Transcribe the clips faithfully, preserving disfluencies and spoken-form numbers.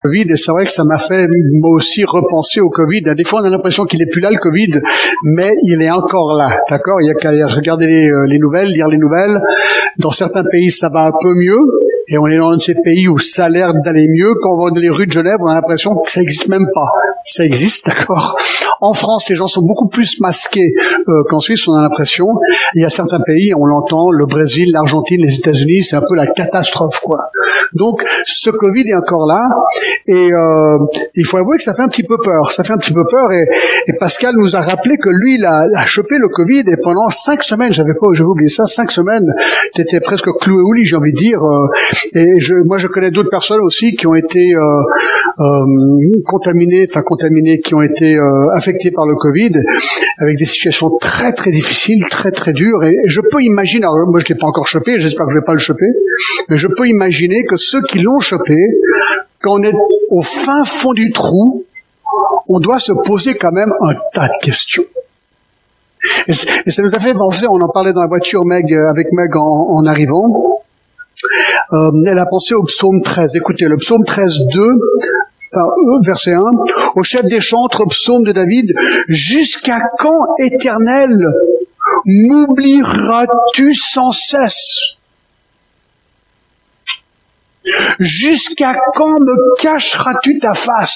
Covid, et c'est vrai que ça m'a fait moi aussi repenser au Covid. Des fois, on a l'impression qu'il est plus là, le Covid, mais il est encore là, d'accord? Il y a qu'à regarder les, les nouvelles, lire les nouvelles. Dans certains pays, ça va un peu mieux, et on est dans un de ces pays où ça a l'air d'aller mieux. Quand on va dans les rues de Genève, on a l'impression que ça existe même pas. Ça existe, d'accord? En France, les gens sont beaucoup plus masqués euh, qu'en Suisse, on a l'impression. Il y a certains pays, on l'entend, le Brésil, l'Argentine, les États-Unis, c'est un peu la catastrophe, quoi. Donc, ce Covid est encore là, et euh, il faut avouer que ça fait un petit peu peur. Ça fait un petit peu peur, et, et Pascal nous a rappelé que lui, il a, a chopé le Covid, et pendant cinq semaines, j'avais pas, j'avais oublié ça, cinq semaines, t'étais presque cloué au lit, j'ai envie de dire. Euh, et je, moi, je connais d'autres personnes aussi qui ont été euh, euh, contaminées, enfin contaminées, qui ont été euh, affectées par le Covid, avec des situations très très difficiles, très très dures. Et, et je peux imaginer, alors moi je l'ai pas encore chopé, j'espère que je vais pas le choper, mais je peux imaginer que ceux qui l'ont chopé, quand on est au fin fond du trou, on doit se poser quand même un tas de questions. Et, et ça nous a fait penser, on en parlait dans la voiture Meg, avec Meg en, en arrivant, euh, elle a pensé au psaume treize. Écoutez, le psaume treize, deux, enfin, verset un, au chef des chantres, psaume de David, « Jusqu'à quand, Éternel, m'oublieras-tu sans cesse ? Jusqu'à quand me cacheras-tu ta face ?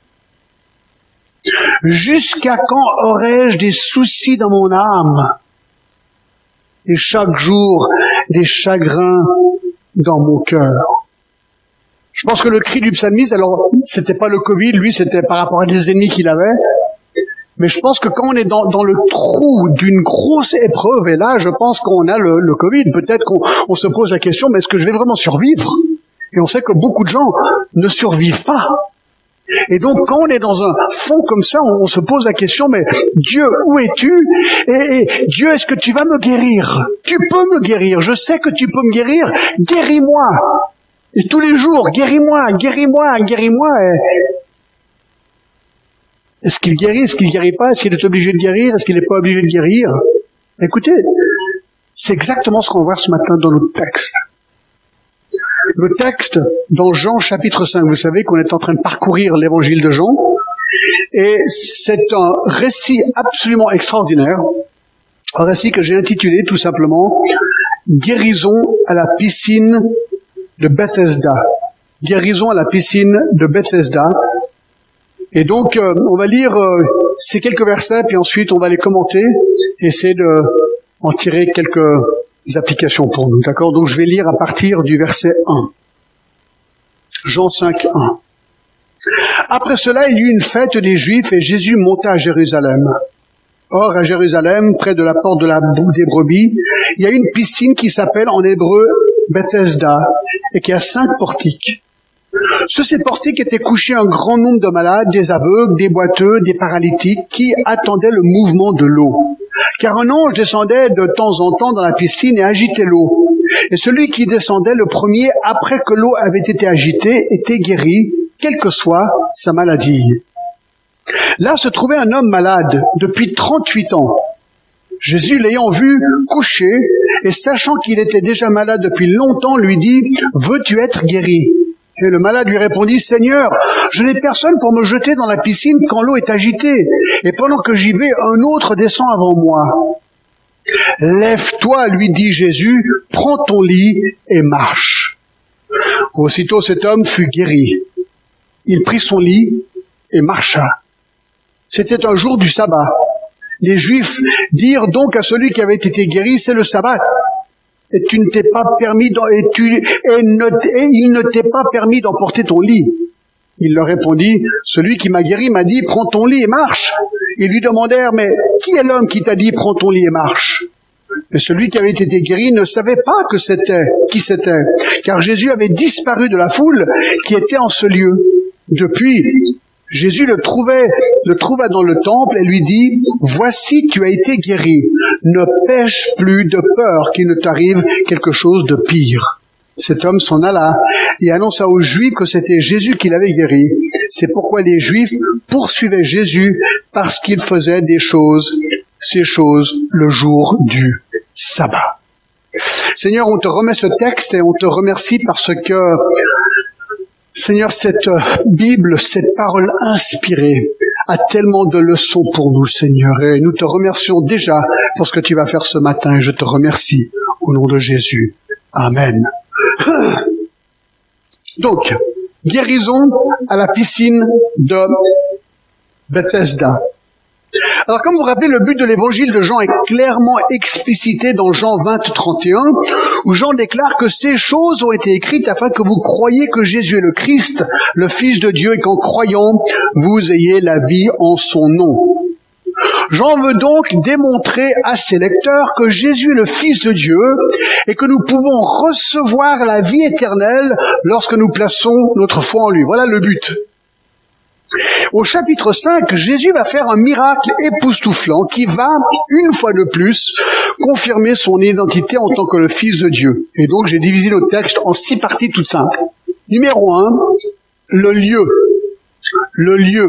Jusqu'à quand aurai-je des soucis dans mon âme et chaque jour des chagrins dans mon cœur ?» Je pense que le cri du psalmiste, alors c'était pas le Covid, lui c'était par rapport à des ennemis qu'il avait, mais je pense que quand on est dans, dans le trou d'une grosse épreuve, et là je pense qu'on a le, le Covid, peut-être qu'on on se pose la question, mais est-ce que je vais vraiment survivre ? Et on sait que beaucoup de gens ne survivent pas. Et donc, quand on est dans un fond comme ça, on, on se pose la question, mais Dieu, où es-tu ? Et, et Dieu, est-ce que tu vas me guérir ? Tu peux me guérir, je sais que tu peux me guérir, guéris-moi ! Et tous les jours, guéris-moi, guéris-moi, guéris-moi. Et... Est-ce qu'il guérit, est-ce qu'il guérit pas ? Est-ce qu'il est obligé de guérir ? Est-ce qu'il n'est pas obligé de guérir ? Écoutez, c'est exactement ce qu'on va voir ce matin dans notre texte. Le texte dans Jean chapitre cinq, vous savez qu'on est en train de parcourir l'évangile de Jean, et c'est un récit absolument extraordinaire, un récit que j'ai intitulé tout simplement « Guérison à la piscine de Bethesda ». Guérison à la piscine de Bethesda. Et donc, euh, on va lire euh, ces quelques versets, puis ensuite on va les commenter, et essayer de en tirer quelques applications pour nous, d'accord? Donc je vais lire à partir du verset un. Jean cinq, un. Après cela, il y eut une fête des Juifs et Jésus monta à Jérusalem. Or, à Jérusalem, près de la porte de la des brebis, il y a une piscine qui s'appelle en hébreu Bethesda et qui a cinq portiques. Sur ces portiques étaient couchés un grand nombre de malades, des aveugles, des boiteux, des paralytiques, qui attendaient le mouvement de l'eau. Car un ange descendait de temps en temps dans la piscine et agitait l'eau. Et celui qui descendait le premier, après que l'eau avait été agitée, était guéri, quelle que soit sa maladie. Là se trouvait un homme malade depuis trente-huit ans. Jésus, l'ayant vu couché, et sachant qu'il était déjà malade depuis longtemps, lui dit « Veux-tu être guéri ?» Et le malade lui répondit, « Seigneur, je n'ai personne pour me jeter dans la piscine quand l'eau est agitée, et pendant que j'y vais, un autre descend avant moi. » « Lève-toi, lui dit Jésus, prends ton lit et marche. » Aussitôt cet homme fut guéri. Il prit son lit et marcha. C'était un jour du sabbat. Les Juifs dirent donc à celui qui avait été guéri, « C'est le sabbat. Et tu ne t'es pas permis d'en, et, tu, et, ne, et il ne t'est pas permis d'emporter ton lit. » Il leur répondit, « Celui qui m'a guéri m'a dit, prends ton lit et marche. » Ils lui demandèrent, « Mais qui est l'homme qui t'a dit, prends ton lit et marche ?» Mais celui qui avait été guéri ne savait pas que c'était, qui c'était, car Jésus avait disparu de la foule qui était en ce lieu. Depuis, Jésus le trouvait, le trouva dans le temple et lui dit, « Voici, tu as été guéri. Ne pêche plus de peur qu'il ne t'arrive quelque chose de pire. » Cet homme s'en alla et annonça aux Juifs que c'était Jésus qui l'avait guéri. C'est pourquoi les Juifs poursuivaient Jésus parce qu'il faisait des choses, ces choses, le jour du sabbat. Seigneur, on te remet ce texte et on te remercie parce que Seigneur, cette Bible, cette parole inspirée a tellement de leçons pour nous, Seigneur, et nous te remercions déjà pour ce que tu vas faire ce matin, et je te remercie au nom de Jésus. Amen. Donc, guérison à la piscine de Bethesda. Alors, comme vous vous rappelez, le but de l'évangile de Jean est clairement explicité dans Jean vingt, trente et un, où Jean déclare que ces choses ont été écrites afin que vous croyiez que Jésus est le Christ, le Fils de Dieu, et qu'en croyant, vous ayez la vie en son nom. Jean veut donc démontrer à ses lecteurs que Jésus est le Fils de Dieu et que nous pouvons recevoir la vie éternelle lorsque nous plaçons notre foi en lui. Voilà le but. Au chapitre cinq, Jésus va faire un miracle époustouflant qui va, une fois de plus, confirmer son identité en tant que le Fils de Dieu. Et donc, j'ai divisé notre texte en six parties toutes simples. Numéro un, le lieu. Le lieu.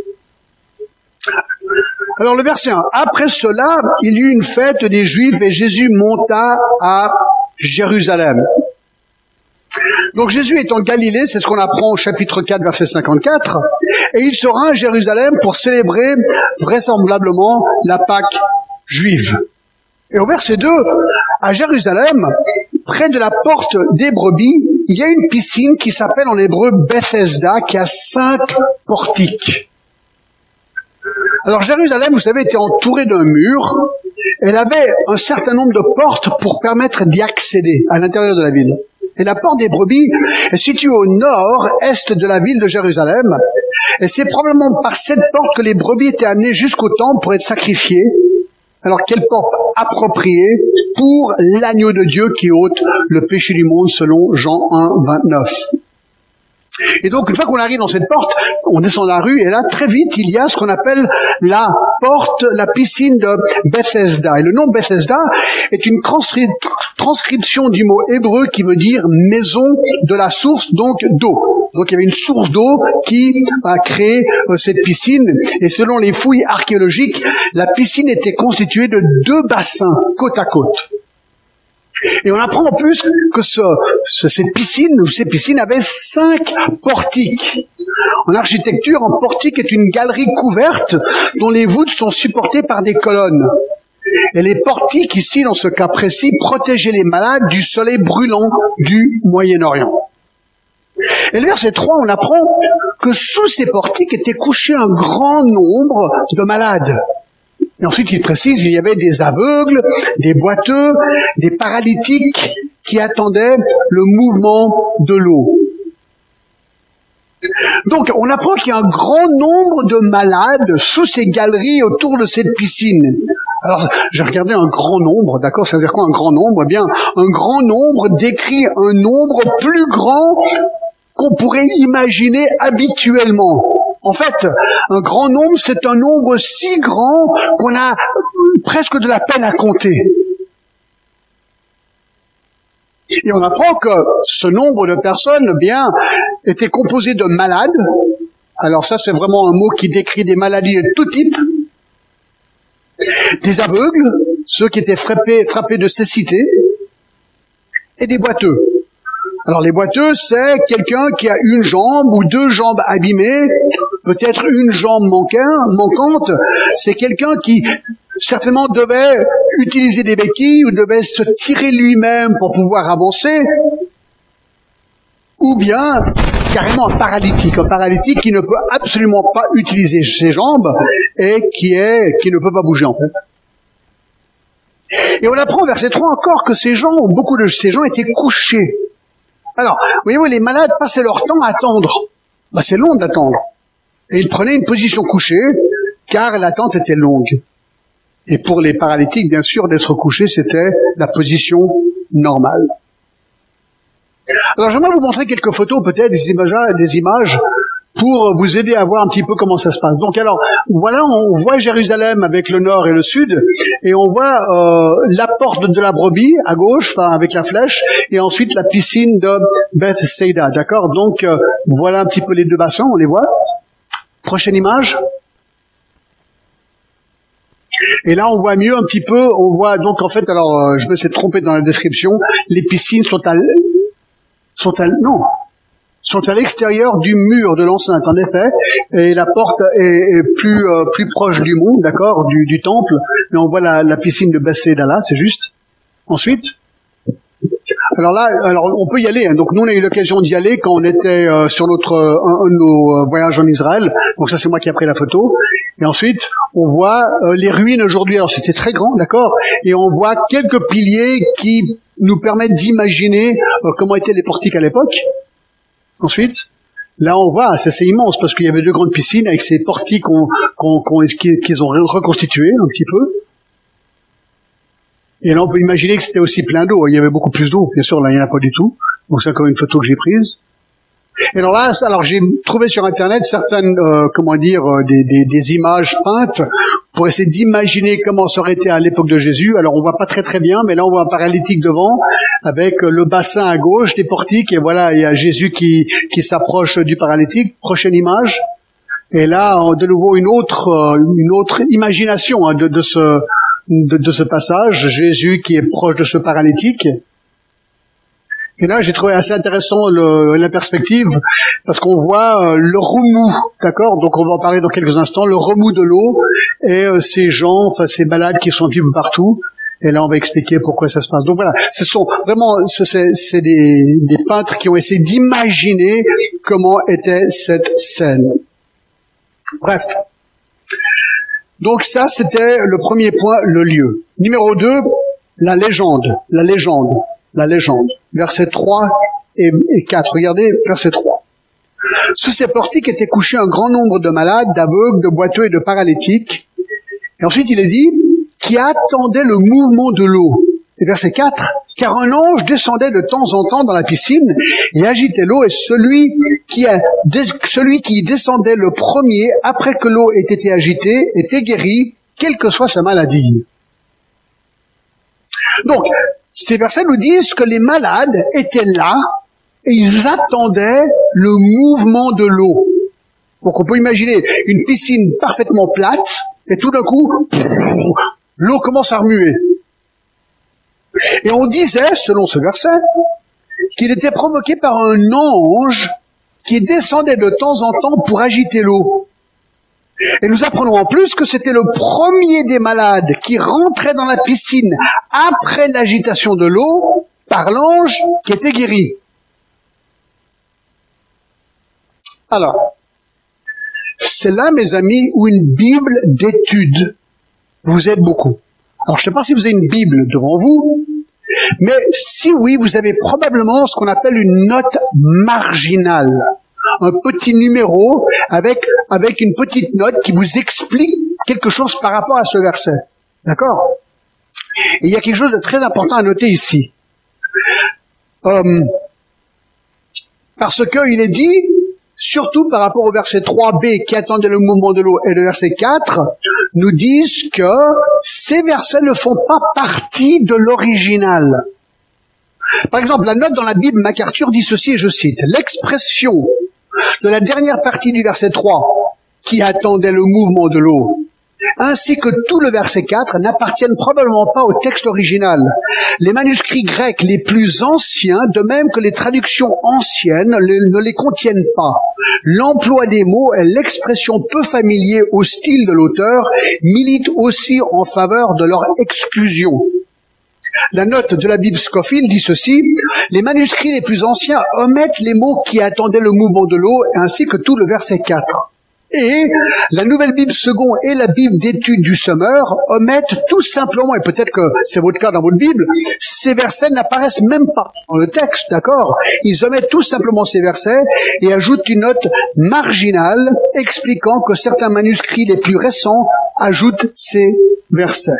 Alors, le verset un. Après cela, il y eut une fête des Juifs et Jésus monta à Jérusalem. Donc Jésus est en Galilée, c'est ce qu'on apprend au chapitre quatre, verset cinquante-quatre, et il sera à Jérusalem pour célébrer vraisemblablement la Pâque juive. Et au verset deux, à Jérusalem, près de la porte des brebis, il y a une piscine qui s'appelle en hébreu Bethesda, qui a cinq portiques. Alors Jérusalem, vous savez, était entourée d'un mur. Elle avait un certain nombre de portes pour permettre d'y accéder à l'intérieur de la ville. Et la porte des brebis est située au nord-est de la ville de Jérusalem. Et c'est probablement par cette porte que les brebis étaient amenées jusqu'au temple pour être sacrifiées. Alors, quelle porte appropriée pour l'agneau de Dieu qui ôte le péché du monde selon Jean un, vingt-neuf. Et donc, une fois qu'on arrive dans cette porte, on descend la rue et là, très vite, il y a ce qu'on appelle la porte, la piscine de Bethesda. Et le nom Bethesda est une transcri- transcription du mot hébreu qui veut dire maison de la source, donc d'eau. Donc, il y avait une source d'eau qui a créé euh, cette piscine. Et selon les fouilles archéologiques, la piscine était constituée de deux bassins côte à côte. Et on apprend en plus que ce, ce, cette piscine, ou ces piscines avaient cinq portiques. En architecture, un portique est une galerie couverte dont les voûtes sont supportées par des colonnes. Et les portiques, ici, dans ce cas précis, protégeaient les malades du soleil brûlant du Moyen-Orient. Et le verset trois, on apprend que sous ces portiques était couché un grand nombre de malades. Et ensuite, il précise, il y avait des aveugles, des boiteux, des paralytiques qui attendaient le mouvement de l'eau. Donc, on apprend qu'il y a un grand nombre de malades sous ces galeries autour de cette piscine. Alors, j'ai regardé un grand nombre, d'accord, ça veut dire quoi un grand nombre? Eh bien, un grand nombre décrit un nombre plus grand qu'on pourrait imaginer habituellement. En fait, un grand nombre, c'est un nombre si grand qu'on a presque de la peine à compter. Et on apprend que ce nombre de personnes, eh bien, était composé de malades. Alors ça, c'est vraiment un mot qui décrit des maladies de tout type. Des aveugles, ceux qui étaient frappés, frappés de cécité, et des boiteux. Alors les boiteux, c'est quelqu'un qui a une jambe ou deux jambes abîmées, peut-être une jambe manquante. C'est quelqu'un qui certainement devait utiliser des béquilles ou devait se tirer lui-même pour pouvoir avancer. Ou bien carrément un paralytique, un paralytique qui ne peut absolument pas utiliser ses jambes et qui est qui ne peut pas bouger en fait. Et on apprend au verset trois encore que ces gens, beaucoup de ces gens étaient couchés. Alors, voyez-vous, les malades passaient leur temps à attendre. Ben, c'est long d'attendre. Et ils prenaient une position couchée, car l'attente était longue. Et pour les paralytiques, bien sûr, d'être couchés, c'était la position normale. Alors, j'aimerais vous montrer quelques photos, peut-être, des images, des images, pour vous aider à voir un petit peu comment ça se passe. Donc, alors, voilà, on voit Jérusalem avec le nord et le sud, et on voit euh, la porte de la brebis à gauche, enfin, avec la flèche, et ensuite la piscine de Bethsaida, d'accord? Donc, euh, voilà un petit peu les deux bassins, on les voit. Prochaine image. Et là, on voit mieux un petit peu, on voit, donc, en fait, alors, euh, je me suis trompé dans la description, les piscines sont à... sont à... non. sont à l'extérieur du mur de l'enceinte, en effet, et la porte est, est plus euh, plus proche du mont, d'accord, du, du temple, mais on voit la, la piscine de Bethséda là, c'est juste. Ensuite, alors là, alors on peut y aller. Hein. Donc nous, on a eu l'occasion d'y aller quand on était euh, sur notre euh, un, un de nos voyages en Israël. Donc ça, c'est moi qui ai pris la photo. Et ensuite, on voit euh, les ruines aujourd'hui. Alors c'était très grand, d'accord. Et on voit quelques piliers qui nous permettent d'imaginer euh, comment étaient les portiques à l'époque. Ensuite, là, on voit, c'est, c'est immense parce qu'il y avait deux grandes piscines avec ces portiques qu'on, qu'on, qu'on, qu'ils ont reconstitués un petit peu. Et là, on peut imaginer que c'était aussi plein d'eau. Il y avait beaucoup plus d'eau. Bien sûr, là, il n'y en a pas du tout. Donc, c'est encore une photo que j'ai prise. Et alors là, alors j'ai trouvé sur Internet certaines, euh, comment dire, euh, des, des, des images peintes pour essayer d'imaginer comment ça aurait été à l'époque de Jésus. Alors, on voit pas très très bien, mais là, on voit un paralytique devant avec le bassin à gauche des portiques. Et voilà, il y a Jésus qui, qui s'approche du paralytique. Prochaine image. Et là, de nouveau, une autre, une autre imagination hein, de, de ce... De, de ce passage, Jésus qui est proche de ce paralytique. Et là, j'ai trouvé assez intéressant le, la perspective, parce qu'on voit euh, le remous, d'accord. Donc, on va en parler dans quelques instants, le remous de l'eau et euh, ces gens, enfin ces balades qui sont un petit peu partout. Et là, on va expliquer pourquoi ça se passe. Donc voilà, ce sont vraiment, c'est, c'est des, des peintres qui ont essayé d'imaginer comment était cette scène. Bref. Donc ça, c'était le premier point, le lieu. Numéro deux, la légende, la légende, la légende. Versets trois et quatre. Regardez, verset trois. Sous ces portiques étaient couchés un grand nombre de malades, d'aveugles, de boiteux et de paralytiques. Et ensuite, il est dit, qui attendaient le mouvement de l'eau. Et verset quatre, car un ange descendait de temps en temps dans la piscine et agitait l'eau, et celui qui, a, celui qui descendait le premier, après que l'eau ait été agitée, était guéri, quelle que soit sa maladie. Donc, ces versets nous disent que les malades étaient là et ils attendaient le mouvement de l'eau. Donc on peut imaginer une piscine parfaitement plate et tout d'un coup, l'eau commence à remuer. Et on disait, selon ce verset, qu'il était provoqué par un ange qui descendait de temps en temps pour agiter l'eau. Et nous apprenons en plus que c'était le premier des malades qui rentrait dans la piscine après l'agitation de l'eau par l'ange qui était guéri. Alors, c'est là, mes amis, où une Bible d'étude vous aide beaucoup. Alors, je ne sais pas si vous avez une Bible devant vous, mais si oui, vous avez probablement ce qu'on appelle une note marginale. Un petit numéro avec, avec une petite note qui vous explique quelque chose par rapport à ce verset. D'accord? Et il y a quelque chose de très important à noter ici. Euh, parce qu'il est dit, surtout par rapport au verset trois b qui attendait le mouvement de l'eau et le verset quatre, nous disent que ces versets ne font pas partie de l'original. Par exemple, la note dans la Bible MacArthur dit ceci, et je cite, « L'expression de la dernière partie du verset trois, qui attendait le mouvement de l'eau, ainsi que tout le verset quatre, n'appartiennent probablement pas au texte original. Les manuscrits grecs les plus anciens, de même que les traductions anciennes, ne les contiennent pas. L'emploi des mots et l'expression peu familier au style de l'auteur militent aussi en faveur de leur exclusion. » La note de la Bible Scofield dit ceci, « Les manuscrits les plus anciens omettent les mots qui attendaient le mouvement de l'eau, ainsi que tout le verset quatre. Et la Nouvelle Bible Second et la Bible d'étude du Sommer omettent tout simplement, et peut-être que c'est votre cas dans votre Bible, ces versets n'apparaissent même pas dans le texte, d'accord? Ils omettent tout simplement ces versets et ajoutent une note marginale expliquant que certains manuscrits les plus récents ajoutent ces versets.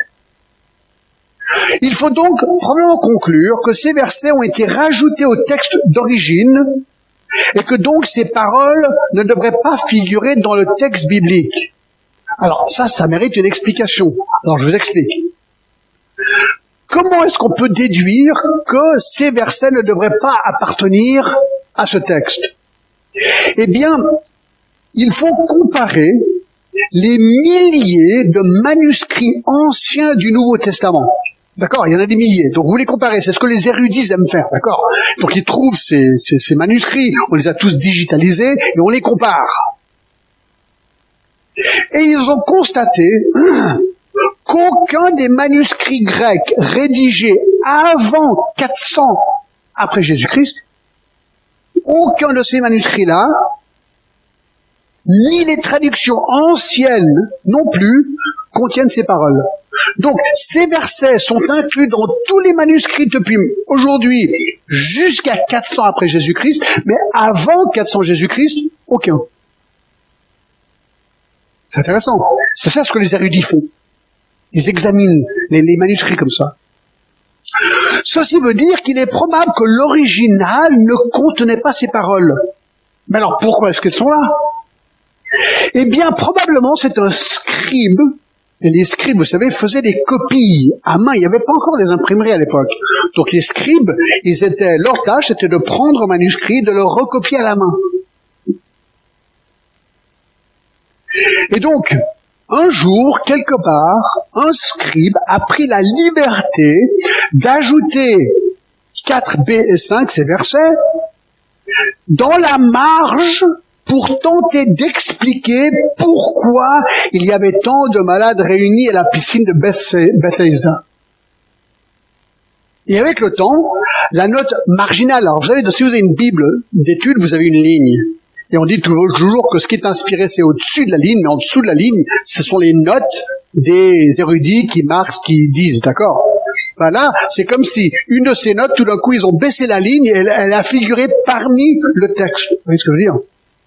Il faut donc probablement conclure que ces versets ont été rajoutés au texte d'origine et que donc ces paroles ne devraient pas figurer dans le texte biblique. Alors ça, ça mérite une explication. Alors je vous explique. Comment est-ce qu'on peut déduire que ces versets ne devraient pas appartenir à ce texte? Eh bien, il faut comparer les milliers de manuscrits anciens du Nouveau Testament. D'accord? Il y en a des milliers. Donc vous les comparez. C'est ce que les érudits aiment faire. D'accord? Donc ils trouvent ces, ces, ces manuscrits. On les a tous digitalisés et on les compare. Et ils ont constaté qu'aucun des manuscrits grecs rédigés avant quatre cents après Jésus-Christ, aucun de ces manuscrits-là, ni les traductions anciennes non plus, contiennent ces paroles. Donc, ces versets sont inclus dans tous les manuscrits depuis aujourd'hui jusqu'à quatre cents après Jésus-Christ, mais avant quatre cents Jésus-Christ, aucun. C'est intéressant. C'est ça ce que les érudits font. Ils examinent les, les manuscrits comme ça. Ceci veut dire qu'il est probable que l'original ne contenait pas ces paroles. Mais alors, pourquoi est-ce qu'elles sont là? Eh bien, probablement, c'est un scribe. Et les scribes, vous savez, faisaient des copies à main. Il n'y avait pas encore des imprimeries à l'époque. Donc les scribes, ils étaient, leur tâche, c'était de prendre un manuscrit, de le recopier à la main. Et donc, un jour, quelque part, un scribe a pris la liberté d'ajouter quatre B et cinq, ces versets, dans la marge pour tenter d'expliquer pourquoi il y avait tant de malades réunis à la piscine de Bethesda. Et avec le temps, la note marginale, alors vous savez, si vous avez une Bible d'études, vous avez une ligne. Et on dit toujours que ce qui est inspiré, c'est au-dessus de la ligne, mais en dessous de la ligne, ce sont les notes des érudits qui marquent ce qu'ils disent, d'accord? Ben là, c'est comme si une de ces notes, tout d'un coup, ils ont baissé la ligne et elle, elle a figuré parmi le texte. Vous voyez ce que je veux dire?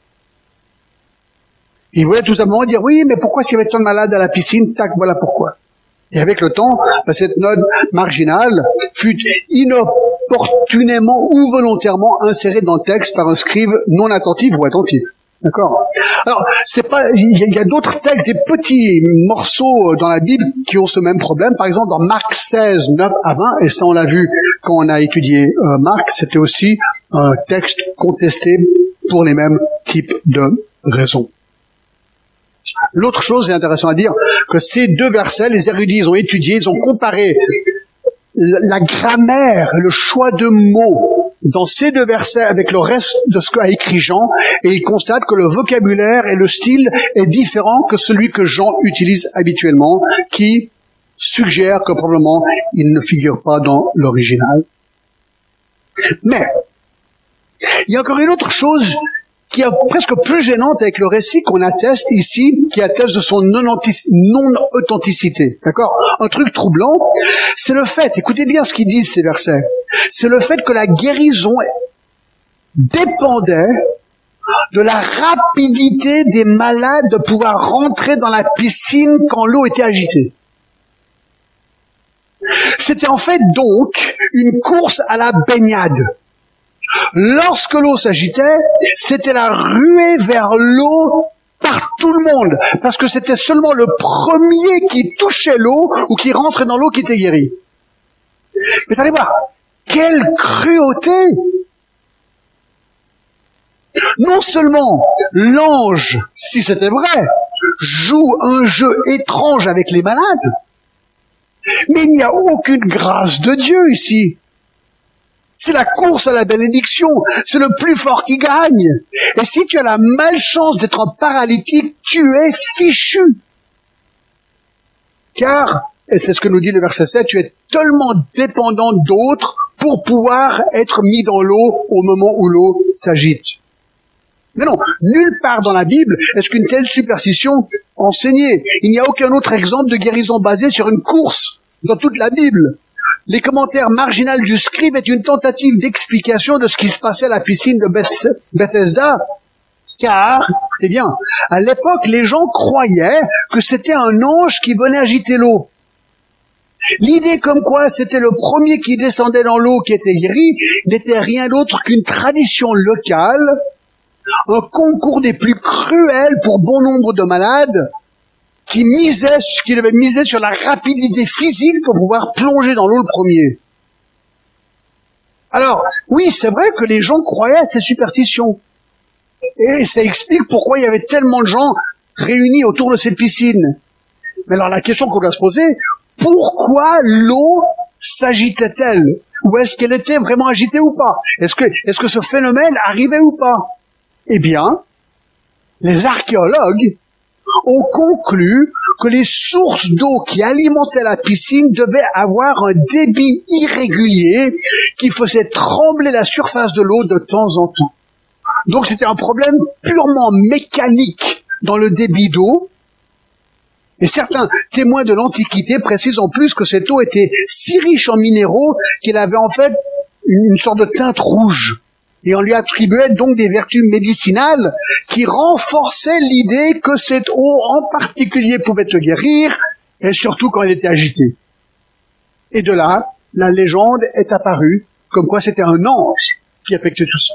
Ils voulaient tout simplement dire, oui, mais pourquoi s'il y avait tant de malades à la piscine? Tac, voilà pourquoi. Et avec le temps, ben cette note marginale fut inopportunément ou volontairement insérée dans le texte par un scribe non attentif ou attentif. D'accord? Alors, c'est pas, il y a, a d'autres textes, des petits morceaux dans la Bible qui ont ce même problème. Par exemple, dans Marc seize, neuf à vingt, et ça on l'a vu quand on a étudié euh, Marc, c'était aussi un texte contesté pour les mêmes types de raisons. L'autre chose, c'est intéressant à dire, que ces deux versets, les érudits, ils ont étudié, ils ont comparé la grammaire, le choix de mots dans ces deux versets avec le reste de ce qu'a écrit Jean, et ils constatent que le vocabulaire et le style est différent que celui que Jean utilise habituellement, qui suggère que probablement il ne figure pas dans l'original. Mais, il y a encore une autre chose qui est presque plus gênante avec le récit qu'on atteste ici, qui atteste de son non-authenticité. D'accord? Un truc troublant, c'est le fait, écoutez bien ce qu'ils disent ces versets, c'est le fait que la guérison dépendait de la rapidité des malades de pouvoir rentrer dans la piscine quand l'eau était agitée. C'était en fait donc une course à la baignade. Lorsque l'eau s'agitait, c'était la ruée vers l'eau par tout le monde, parce que c'était seulement le premier qui touchait l'eau ou qui rentrait dans l'eau qui était guéri. Mais allez voir, quelle cruauté! Non seulement l'ange, si c'était vrai, joue un jeu étrange avec les malades, mais il n'y a aucune grâce de Dieu ici. C'est la course à la bénédiction, c'est le plus fort qui gagne. Et si tu as la malchance d'être un paralytique, tu es fichu. Car, et c'est ce que nous dit le verset sept, tu es tellement dépendant d'autres pour pouvoir être mis dans l'eau au moment où l'eau s'agite. Mais non, nulle part dans la Bible est-ce qu'une telle superstition enseignée. Il n'y a aucun autre exemple de guérison basée sur une course dans toute la Bible. Les commentaires marginaux du scribe est une tentative d'explication de ce qui se passait à la piscine de Bethesda. Car, eh bien, à l'époque, les gens croyaient que c'était un ange qui venait agiter l'eau. L'idée comme quoi c'était le premier qui descendait dans l'eau qui était guéri n'était rien d'autre qu'une tradition locale, un concours des plus cruels pour bon nombre de malades, qui misait, qui devait miser sur la rapidité physique pour pouvoir plonger dans l'eau le premier. Alors, oui, c'est vrai que les gens croyaient à ces superstitions. Et ça explique pourquoi il y avait tellement de gens réunis autour de cette piscine. Mais alors la question qu'on doit se poser, pourquoi l'eau s'agitait-elle? Ou est-ce qu'elle était vraiment agitée ou pas? Est-ce que, est-ce que ce phénomène arrivait ou pas? Eh bien, les archéologues ont conclu que les sources d'eau qui alimentaient la piscine devaient avoir un débit irrégulier qui faisait trembler la surface de l'eau de temps en temps. Donc c'était un problème purement mécanique dans le débit d'eau. Et certains témoins de l'Antiquité précisent en plus que cette eau était si riche en minéraux qu'elle avait en fait une sorte de teinte rouge. Et on lui attribuait donc des vertus médicinales qui renforçaient l'idée que cette eau en particulier pouvait te guérir, et surtout quand elle était agitée. Et de là, la légende est apparue comme quoi c'était un ange qui effectuait tout ça.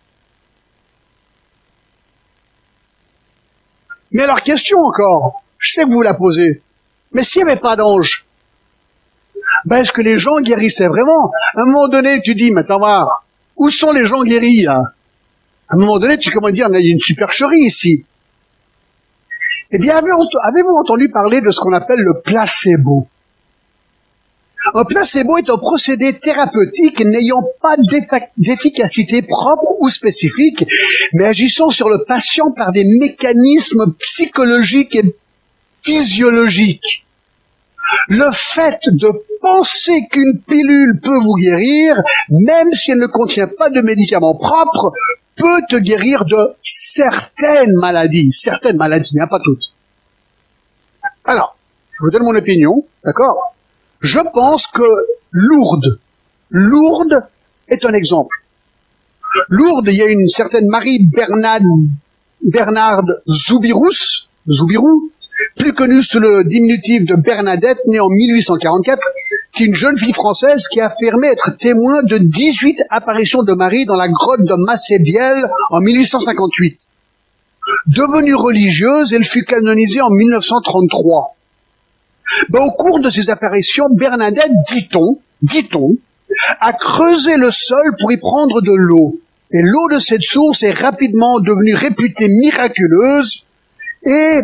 Mais alors, question encore, je sais que vous la posez, mais s'il n'y avait pas d'ange, ben est-ce que les gens guérissaient vraiment? À un moment donné, tu dis, mais attends, va, où sont les gens guéris, là? À un moment donné, tu commences à dire, il y a une supercherie ici. Eh bien, avez-vous entendu parler de ce qu'on appelle le placebo? Un placebo est un procédé thérapeutique n'ayant pas d'efficacité propre ou spécifique, mais agissant sur le patient par des mécanismes psychologiques et physiologiques. Le fait de penser qu'une pilule peut vous guérir, même si elle ne contient pas de médicaments propres, peut te guérir de certaines maladies. Certaines maladies, mais pas toutes. Alors, je vous donne mon opinion, d'accord? Je pense que Lourdes, Lourdes est un exemple. Lourdes, il y a une certaine Marie Bernard, Bernarde Zoubirous, Zoubirou, plus connue sous le diminutif de Bernadette, née en mille huit cent quarante-quatre, qui est une jeune fille française qui a affirmé être témoin de dix-huit apparitions de Marie dans la grotte de Massébielle en mille huit cent cinquante-huit. Devenue religieuse, elle fut canonisée en mille neuf cent trente-trois. Ben, au cours de ces apparitions, Bernadette, dit-on, dit-on, a creusé le sol pour y prendre de l'eau. Et l'eau de cette source est rapidement devenue réputée miraculeuse et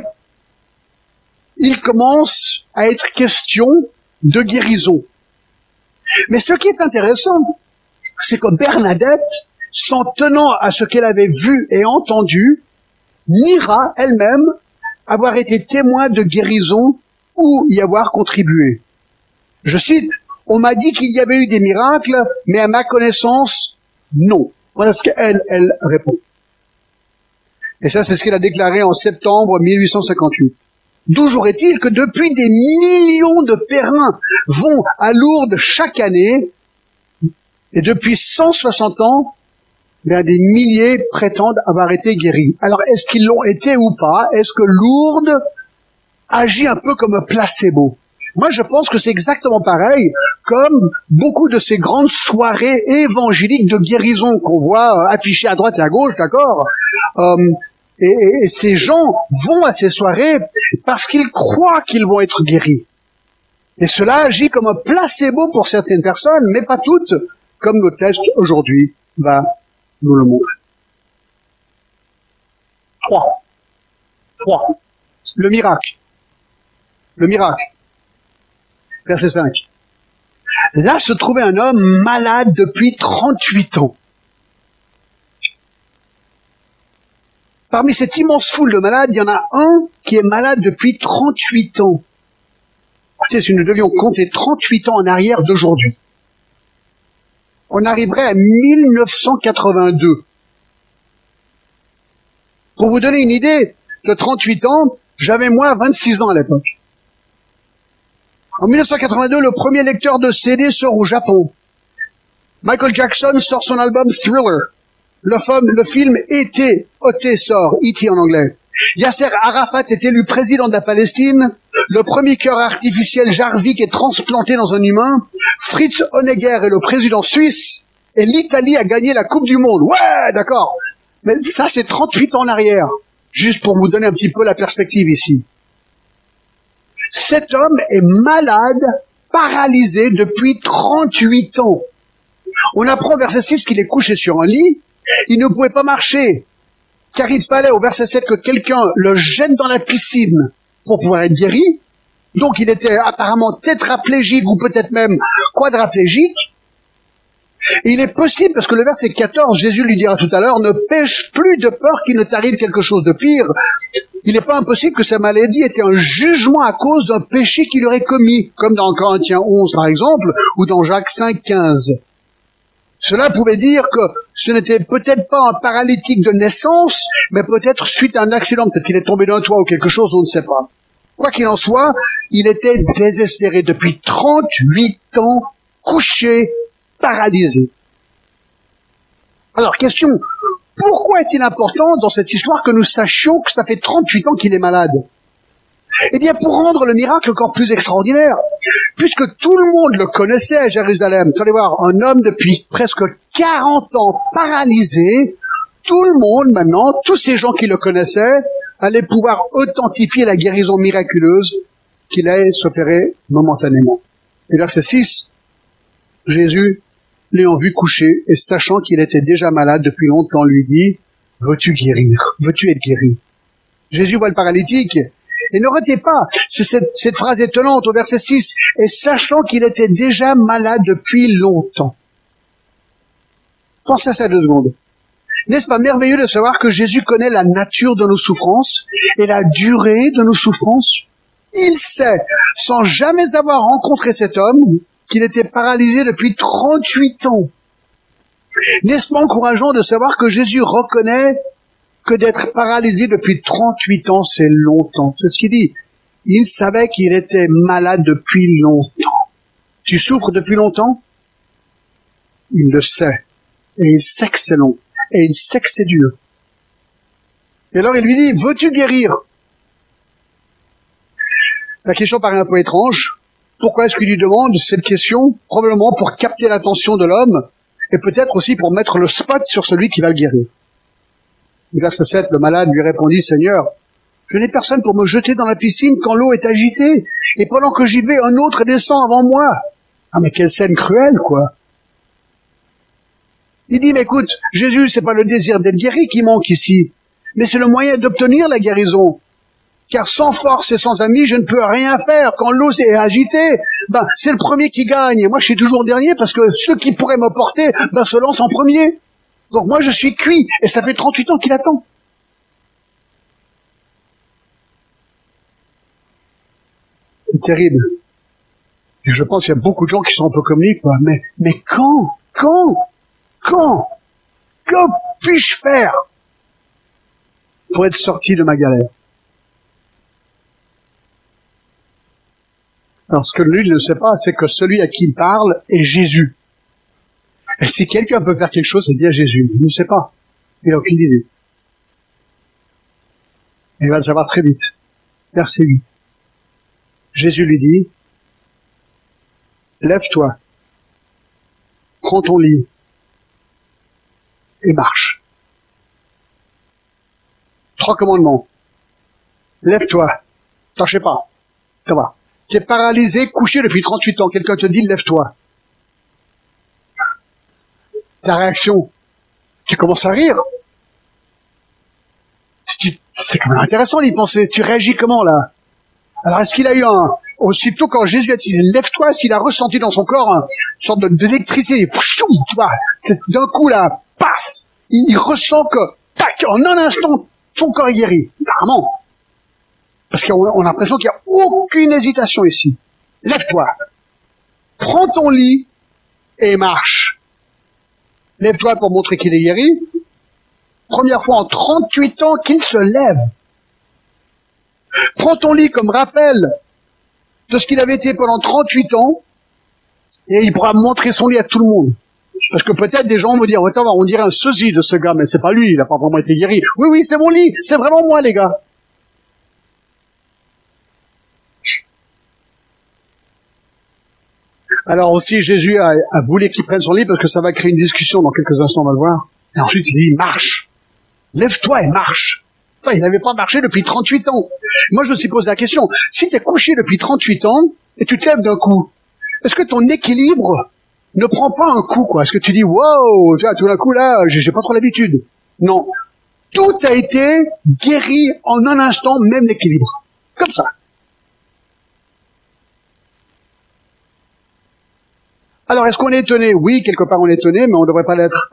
il commence à être question de guérison. Mais ce qui est intéressant, c'est que Bernadette, s'en tenant à ce qu'elle avait vu et entendu, niera elle-même avoir été témoin de guérison ou y avoir contribué. Je cite, « On m'a dit qu'il y avait eu des miracles, mais à ma connaissance, non. » Voilà ce qu'elle, elle répond. Et ça, c'est ce qu'elle a déclaré en septembre mille huit cent cinquante-huit. Toujours est-il que depuis des millions de pèlerins vont à Lourdes chaque année, et depuis cent soixante ans, bien, des milliers prétendent avoir été guéris. Alors, est-ce qu'ils l'ont été ou pas? Est-ce que Lourdes agit un peu comme un placebo? Moi, je pense que c'est exactement pareil, comme beaucoup de ces grandes soirées évangéliques de guérison qu'on voit affichées à droite et à gauche, d'accord euh, et, et, et ces gens vont à ces soirées parce qu'ils croient qu'ils vont être guéris. Et cela agit comme un placebo pour certaines personnes, mais pas toutes, comme notre texte aujourd'hui va nous le montrer. Trois. Trois. Le miracle. Le miracle. Verset cinq. Là se trouvait un homme malade depuis trente-huit ans. Parmi cette immense foule de malades, il y en a un qui est malade depuis trente-huit ans. Écoutez, si nous devions compter trente-huit ans en arrière d'aujourd'hui, on arriverait à mille neuf cent quatre-vingt-deux. Pour vous donner une idée, de trente-huit ans, j'avais moi vingt-six ans à l'époque. En mille neuf cent quatre-vingt-deux, le premier lecteur de C D sort au Japon. Michael Jackson sort son album Thriller. Le film, le film E T, O T sort, E T en anglais. Yasser Arafat est élu président de la Palestine. Le premier cœur artificiel Jarvik est transplanté dans un humain. Fritz Honegger est le président suisse. Et l'Italie a gagné la Coupe du Monde. Ouais, d'accord. Mais ça, c'est trente-huit ans en arrière. Juste pour vous donner un petit peu la perspective ici. Cet homme est malade, paralysé depuis trente-huit ans. On apprend au verset six qu'il est couché sur un lit. Il ne pouvait pas marcher, car il fallait au verset sept que quelqu'un le jette dans la piscine pour pouvoir être guéri. donc il était apparemment tétraplégique ou peut-être même quadraplégique. Et il est possible, parce que le verset quatorze, Jésus lui dira tout à l'heure, ne pêche plus de peur qu'il ne t'arrive quelque chose de pire. Il n'est pas impossible que sa maladie était un jugement à cause d'un péché qu'il aurait commis, comme dans Corinthiens onze par exemple, ou dans Jacques cinq, quinze. Cela pouvait dire que ce n'était peut-être pas un paralytique de naissance, mais peut-être suite à un accident, peut-être qu'il est tombé d'un toit ou quelque chose, on ne sait pas. Quoi qu'il en soit, il était désespéré depuis trente-huit ans, couché, paralysé. Alors, question, pourquoi est-il important dans cette histoire que nous sachions que ça fait trente-huit ans qu'il est malade? Eh bien, pour rendre le miracle encore plus extraordinaire, puisque tout le monde le connaissait à Jérusalem, vous allez voir, un homme depuis presque quarante ans paralysé, tout le monde maintenant, tous ces gens qui le connaissaient, allaient pouvoir authentifier la guérison miraculeuse qu'il allait s'opérer momentanément. Et verset six, Jésus, l'ayant vu couché et sachant qu'il était déjà malade depuis longtemps, lui dit, « Veux-tu guérir? Veux-tu être guéri ?» Jésus voit le paralytique, et ne retenez pas, c'est cette, cette phrase étonnante au verset six, « Et sachant qu'il était déjà malade depuis longtemps. » Pensez à ça deux secondes. N'est-ce pas merveilleux de savoir que Jésus connaît la nature de nos souffrances et la durée de nos souffrances? Il sait, sans jamais avoir rencontré cet homme, qu'il était paralysé depuis trente-huit ans. N'est-ce pas encourageant de savoir que Jésus reconnaît que d'être paralysé depuis trente-huit ans, c'est longtemps. C'est ce qu'il dit. Il savait qu'il était malade depuis longtemps. Tu souffres depuis longtemps? Il le sait. Et il sait que c'est long. Et il sait que c'est dur. Et alors il lui dit, veux-tu guérir? La question paraît un peu étrange. Pourquoi est-ce qu'il lui demande cette question? Probablement pour capter l'attention de l'homme, et peut-être aussi pour mettre le spot sur celui qui va le guérir. Verset sept, le malade lui répondit, Seigneur, je n'ai personne pour me jeter dans la piscine quand l'eau est agitée, et pendant que j'y vais, un autre descend avant moi. Ah mais quelle scène cruelle, quoi. Il dit, mais écoute, Jésus, c'est pas le désir d'être guéri qui manque ici, mais c'est le moyen d'obtenir la guérison. Car sans force et sans amis, je ne peux rien faire. Quand l'eau est agitée, ben, c'est le premier qui gagne. Et moi, je suis toujours dernier parce que ceux qui pourraient me porter, ben, se lancent en premier. Donc moi, je suis cuit. Et ça fait trente-huit ans qu'il attend. C'est terrible. Et je pense qu'il y a beaucoup de gens qui sont un peu comme lui, quoi. Mais, mais quand, quand, quand, que puis-je faire pour être sorti de ma galère? Alors, ce que lui ne sait pas, c'est que celui à qui il parle est Jésus. Et si quelqu'un peut faire quelque chose, c'est bien Jésus. Il ne sait pas. Il n'a aucune idée. Et il va le savoir très vite. Verset huit. Jésus lui dit, lève-toi, prends ton lit et marche. Trois commandements. Lève-toi. Tâchez pas. Ça va. Tu es paralysé, couché depuis trente-huit ans. Quelqu'un te dit, lève-toi. Ta réaction, tu commences à rire. C'est quand même intéressant d'y penser. Tu réagis comment, là? Alors, est-ce qu'il a eu un... Aussitôt, quand Jésus a dit, lève-toi, est-ce qu'il a ressenti dans son corps une sorte d'électricité? Tu vois, d'un coup, là, paf! Il, il ressent que, tac, en un instant, son corps est guéri. Apparemment. Parce qu'on a l'impression qu'il n'y a aucune hésitation ici. Lève-toi. Prends ton lit et marche. Lève-toi pour montrer qu'il est guéri. Première fois en trente-huit ans qu'il se lève. Prends ton lit comme rappel de ce qu'il avait été pendant trente-huit ans et il pourra montrer son lit à tout le monde. Parce que peut-être des gens vont dire, attends, on dirait un sosie de ce gars, mais c'est pas lui, il n'a pas vraiment été guéri. Oui, oui, c'est mon lit, c'est vraiment moi, les gars. Alors aussi, Jésus a, a voulu qu'il prenne son lit parce que ça va créer une discussion dans quelques instants, on va le voir. Et ensuite, il dit, marche. Lève-toi et marche. Enfin, il n'avait pas marché depuis trente-huit ans. Moi, je me suis posé la question, si tu es couché depuis trente-huit ans et tu te lèves d'un coup, est-ce que ton équilibre ne prend pas un coup, quoi? Est-ce que tu dis, wow, tu vois, tout d'un coup, là, j'ai pas trop l'habitude. Non. Tout a été guéri en un instant, même l'équilibre. Comme ça. Alors, est-ce qu'on est étonné? Oui, quelque part on est étonné, mais on ne devrait pas l'être.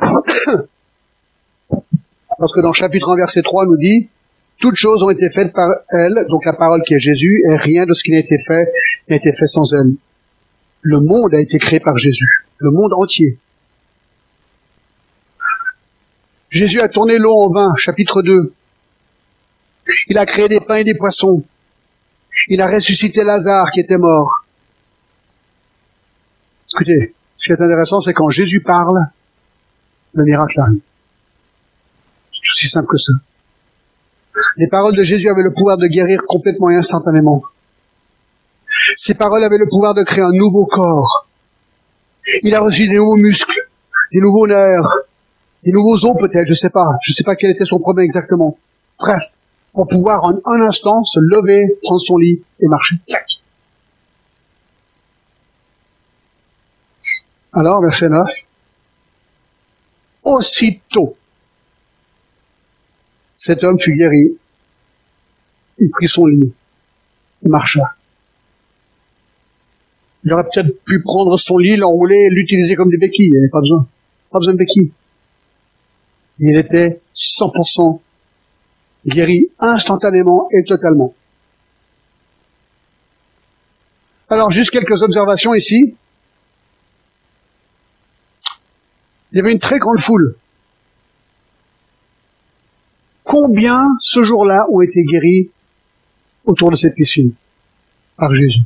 Parce que dans le chapitre un, verset trois, nous dit, toutes choses ont été faites par elle, donc la parole qui est Jésus, et rien de ce qui n'a été fait n'a été fait sans elle. Le monde a été créé par Jésus. Le monde entier. Jésus a tourné l'eau en vin, chapitre deux. Il a créé des pains et des poissons. Il a ressuscité Lazare qui était mort. Écoutez, ce qui est intéressant, c'est quand Jésus parle, le miracle arrive. C'est aussi simple que ça. Les paroles de Jésus avaient le pouvoir de guérir complètement et instantanément. Ces paroles avaient le pouvoir de créer un nouveau corps. Il a reçu des nouveaux muscles, des nouveaux nerfs, des nouveaux os peut-être, je sais pas. Je sais pas quel était son problème exactement. Bref, pour pouvoir en un instant se lever, prendre son lit et marcher. Alors, verset neuf. Aussitôt, cet homme fut guéri. Il prit son lit et marcha. Il aurait peut-être pu prendre son lit, l'enrouler et l'utiliser comme des béquilles. Il n'y avait pas besoin. Pas besoin de béquilles. Il était cent pour cent guéri instantanément et totalement. Alors, juste quelques observations ici. Il y avait une très grande foule. Combien, ce jour-là, ont été guéris autour de cette piscine par Jésus?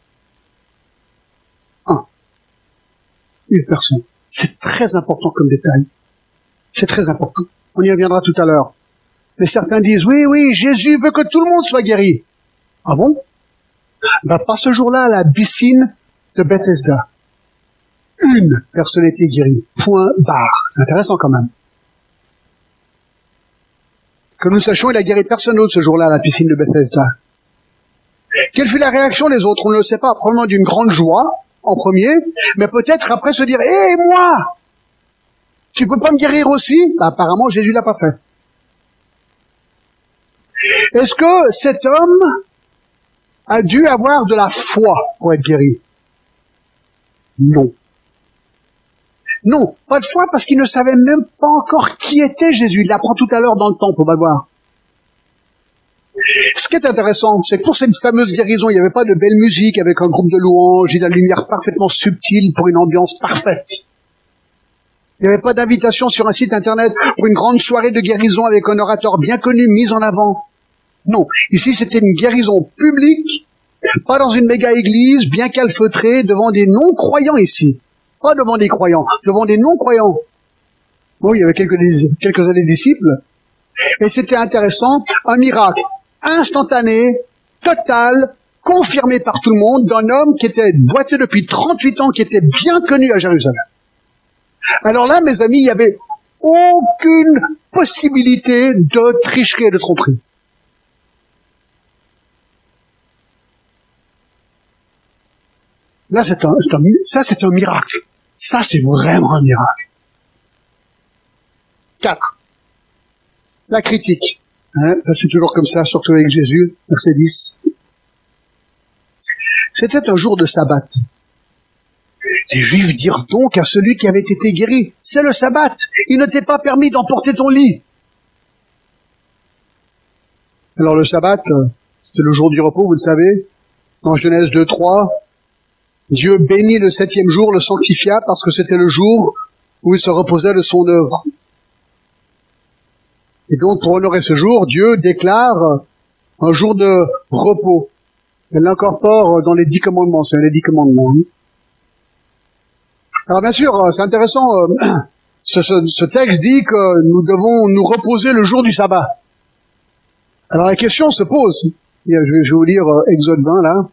Un. Une personne. C'est très important comme détail. C'est très important. On y reviendra tout à l'heure. Mais certains disent, oui, oui, Jésus veut que tout le monde soit guéri. Ah bon? Ben, pas ce jour-là, à la piscine de Bethesda. Une personne a été guérie. Point barre. C'est intéressant quand même. Que nous sachions, il a guéri personne d'autre ce jour-là à la piscine de Bethesda. Quelle fut la réaction des autres? On ne le sait pas. Probablement d'une grande joie, en premier, mais peut-être après se dire, hé, hey, moi! Tu peux pas me guérir aussi? Ben, apparemment, Jésus l'a pas fait. Est-ce que cet homme a dû avoir de la foi pour être guéri? Non. Non, pas de foi parce qu'il ne savait même pas encore qui était Jésus. Il l'apprend tout à l'heure dans le temple, on va voir. Ce qui est intéressant, c'est que pour cette fameuse guérison, il n'y avait pas de belle musique avec un groupe de louanges et de la lumière parfaitement subtile pour une ambiance parfaite. Il n'y avait pas d'invitation sur un site internet pour une grande soirée de guérison avec un orateur bien connu mis en avant. Non, ici c'était une guérison publique, pas dans une méga église bien calfeutrée devant des non-croyants ici. Pas devant des croyants, devant des non-croyants. Bon, il y avait quelques, quelques-uns des disciples. Et c'était intéressant, un miracle instantané, total, confirmé par tout le monde, d'un homme qui était boiteux depuis trente-huit ans, qui était bien connu à Jérusalem. Alors là, mes amis, il n'y avait aucune possibilité de tricherie et de tromperie. Là, c'est un, c'est un, ça, c'est un miracle. Ça, c'est vraiment un miracle. Quatre. La critique. Hein, c'est toujours comme ça, surtout avec Jésus. Verset dix. C'était un jour de sabbat. Les Juifs dirent donc à celui qui avait été guéri, c'est le sabbat. Il ne t'est pas permis d'emporter ton lit. Alors le sabbat, c'était le jour du repos, vous le savez. Dans Genèse deux, trois, Dieu bénit le septième jour, le sanctifia, parce que c'était le jour où il se reposait de son œuvre. Et donc, pour honorer ce jour, Dieu déclare un jour de repos. Elle l'incorpore dans les dix commandements, c'est les dix commandements. Alors bien sûr, c'est intéressant, ce, ce, ce texte dit que nous devons nous reposer le jour du sabbat. Alors la question se pose, je vais, je vais vous lire Exode vingt là.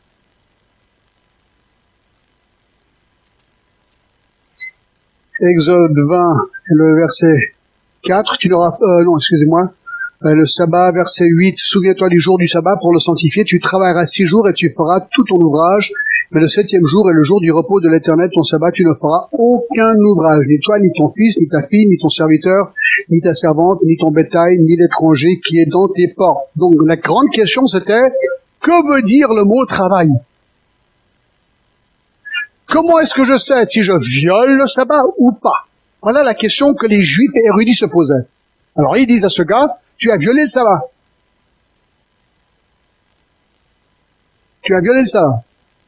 Exode vingt, le verset quatre, tu n'auras, euh, non, excusez-moi, euh, le sabbat, verset huit, souviens-toi du jour du sabbat pour le sanctifier, tu travailleras six jours et tu feras tout ton ouvrage, mais le septième jour est le jour du repos de l'Éternel, ton sabbat, tu ne feras aucun ouvrage, ni toi, ni ton fils, ni ta fille, ni ton serviteur, ni ta servante, ni ton bétail, ni l'étranger qui est dans tes portes. Donc la grande question c'était, que veut dire le mot travail? Comment est-ce que je sais si je viole le sabbat ou pas? Voilà la question que les juifs et érudits se posaient. Alors ils disent à ce gars, tu as violé le sabbat. Tu as violé le sabbat.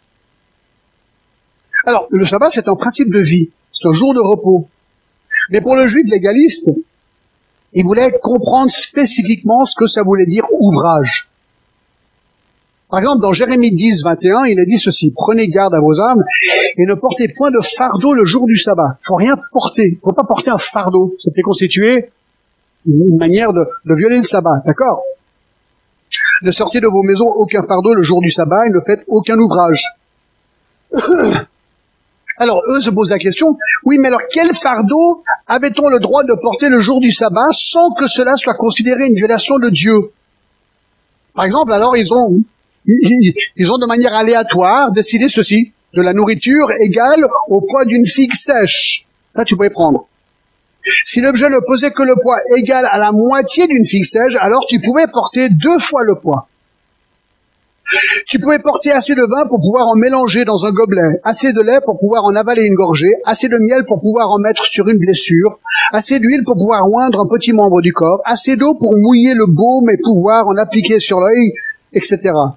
Alors, le sabbat, c'est un principe de vie. C'est un jour de repos. Mais pour le juif légaliste, il voulait comprendre spécifiquement ce que ça voulait dire ouvrage. Par exemple, dans Jérémie dix, vingt et un, il a dit ceci: prenez garde à vos âmes et ne portez point de fardeau le jour du sabbat. Il faut rien porter. Il faut pas porter un fardeau. Ça peut constituer une manière de, de violer le sabbat. D'accord? Ne sortez de vos maisons aucun fardeau le jour du sabbat et ne faites aucun ouvrage. Alors, eux se posent la question, oui, mais alors quel fardeau avait-on le droit de porter le jour du sabbat sans que cela soit considéré une violation de Dieu? Par exemple, alors ils ont, ils, ils ont de manière aléatoire décidé ceci: de la nourriture égale au poids d'une figue sèche. Là, tu pourrais prendre. Si l'objet ne pesait que le poids égal à la moitié d'une figue sèche, alors tu pouvais porter deux fois le poids. Tu pouvais porter assez de vin pour pouvoir en mélanger dans un gobelet, assez de lait pour pouvoir en avaler une gorgée, assez de miel pour pouvoir en mettre sur une blessure, assez d'huile pour pouvoir oindre un petit membre du corps, assez d'eau pour mouiller le baume et pouvoir en appliquer sur l'œil, et cetera.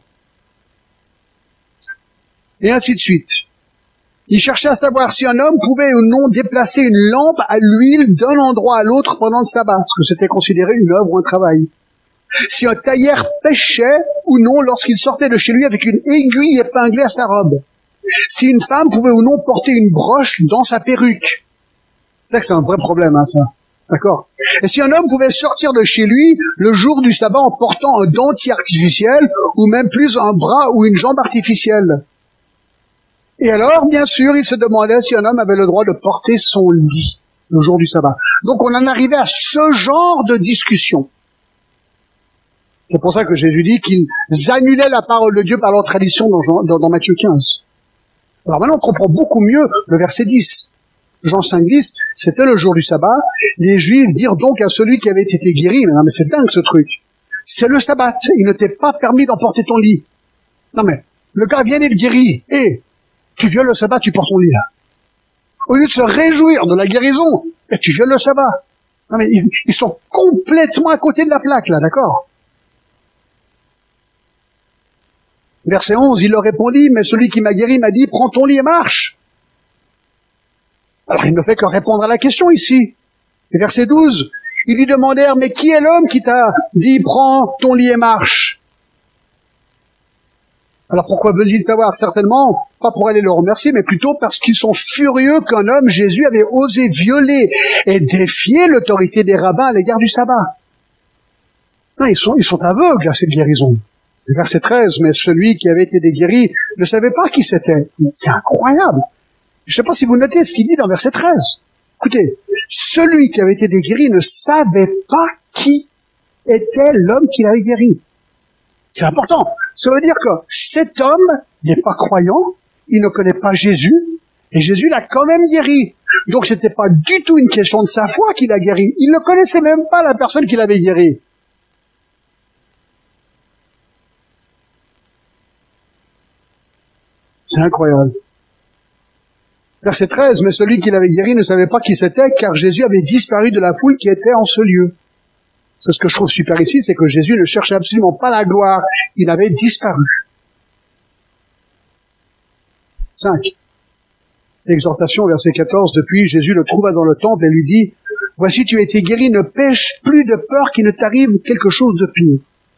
Et ainsi de suite. Il cherchait à savoir si un homme pouvait ou non déplacer une lampe à l'huile d'un endroit à l'autre pendant le sabbat, parce que c'était considéré une œuvre ou un travail. Si un tailleur pêchait ou non lorsqu'il sortait de chez lui avec une aiguille épinglée à sa robe. Si une femme pouvait ou non porter une broche dans sa perruque. C'est que c'est un vrai problème, hein, ça. D'accord? Et si un homme pouvait sortir de chez lui le jour du sabbat en portant un dentier artificiel ou même plus un bras ou une jambe artificielle. Et alors, bien sûr, il se demandait si un homme avait le droit de porter son lit le jour du sabbat. Donc on en arrivait à ce genre de discussion. C'est pour ça que Jésus dit qu'ils annulaient la parole de Dieu par leur tradition dans, Jean, dans, dans Matthieu quinze. Alors maintenant, on comprend beaucoup mieux le verset dix. Jean cinq, dix, c'était le jour du sabbat. Les Juifs dirent donc à celui qui avait été guéri, mais non mais c'est dingue ce truc. C'est le sabbat, il ne t'est pas permis d'emporter ton lit. Non mais, le gars vient d'être guéri, et tu violes le sabbat, tu portes ton lit là. Au lieu de se réjouir de la guérison, et tu violes le sabbat. Non mais, ils, ils sont complètement à côté de la plaque là, d'accord? Verset onze, il leur répondit, mais celui qui m'a guéri m'a dit, prends ton lit et marche. Alors il ne fait que répondre à la question ici. Et verset douze, ils lui demandèrent, mais qui est l'homme qui t'a dit, prends ton lit et marche? Alors pourquoi veulent-ils savoir? Certainement, pas pour aller le remercier, mais plutôt parce qu'ils sont furieux qu'un homme, Jésus, avait osé violer et défier l'autorité des rabbins à l'égard du sabbat. Non, ils sont, ils sont aveugles à cette guérison. Verset treize, mais celui qui avait été guéri ne savait pas qui c'était. C'est incroyable. Je ne sais pas si vous notez ce qu'il dit dans verset treize. Écoutez, celui qui avait été guéri ne savait pas qui était l'homme qui l'avait guéri. C'est important. Ça veut dire que cet homme n'est pas croyant, il ne connaît pas Jésus, et Jésus l'a quand même guéri. Donc c'était pas du tout une question de sa foi qu'il a guéri. Il ne connaissait même pas la personne qui l'avait guéri. C'est incroyable. Verset treize, mais celui qui l'avait guéri ne savait pas qui c'était, car Jésus avait disparu de la foule qui était en ce lieu. C'est ce que je trouve super ici, c'est que Jésus ne cherchait absolument pas la gloire, il avait disparu. cinq. L'exhortation, verset quatorze, depuis, Jésus le trouva dans le temple et lui dit, « Voici, tu as été guéri, ne pêche plus de peur qu'il ne t'arrive quelque chose de pire. »